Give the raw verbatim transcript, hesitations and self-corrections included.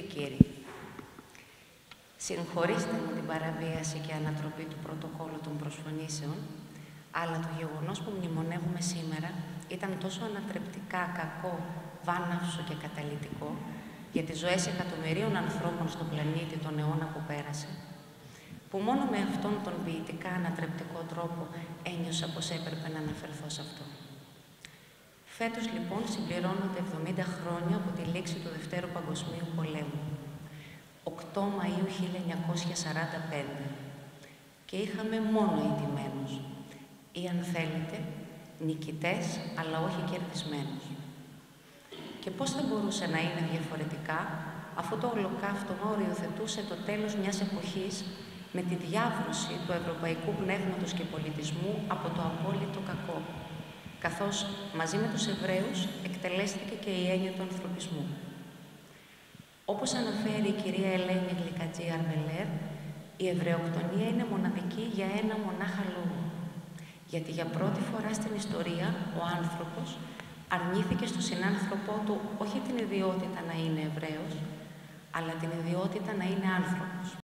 και κύριοι, συγχωρήστε μου την παραβίαση και ανατροπή του πρωτοκόλλου των προσφωνήσεων, αλλά το γεγονός που μνημονεύουμε σήμερα ήταν τόσο ανατρεπτικά κακό, βάναυσο και καταλυτικό για τις ζωές εκατομμυρίων ανθρώπων στον πλανήτη τον αιώνα που πέρασε, που μόνο με αυτόν τον ποιητικά ανατρεπτικό τρόπο ένιωσα πως έπρεπε να αναφερθώ σε αυτό. Φέτος, λοιπόν, συμπληρώνονται εβδομήντα χρόνια από τη λήξη του Δευτέρου Παγκοσμίου Πολέμου, οκτώ Μαΐου χίλια εννιακόσια σαράντα πέντε, και είχαμε μόνο ηττημένους, ή αν θέλετε, νικητές, αλλά όχι κερδισμένους. Και πώς θα μπορούσε να είναι διαφορετικά, αφού το ολοκαύτωμα οριοθετούσε το τέλος μιας εποχής με τη διάβρωση του ευρωπαϊκού πνεύματος και πολιτισμού από το απόλυτο κακό, καθώς μαζί με τους Εβραίους εκτελέστηκε και η έννοια του ανθρωπισμού. Όπως αναφέρει η κυρία Ελένη Γλυκατζή Αρμελέρ, η Εβραιοκτονία είναι μοναδική για ένα μονάχα λόγο. Γιατί για πρώτη φορά στην ιστορία ο άνθρωπος αρνήθηκε στον συνάνθρωπό του όχι την ιδιότητα να είναι Εβραίος, αλλά την ιδιότητα να είναι άνθρωπος.